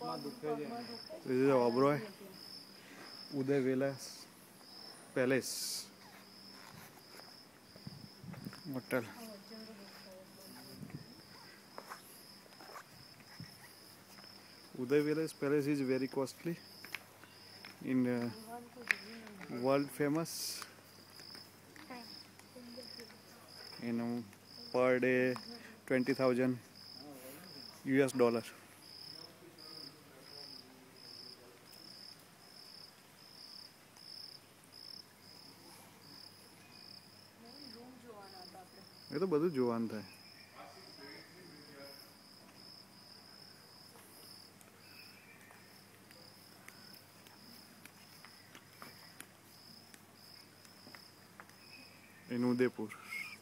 This is Oberoi Uday Vilas Palace Hotel. Uday Vilas Palace is very costly, in world famous, per day 20,000 US dollar. ये तो બધું જોવાનું થાય. In Udaipur.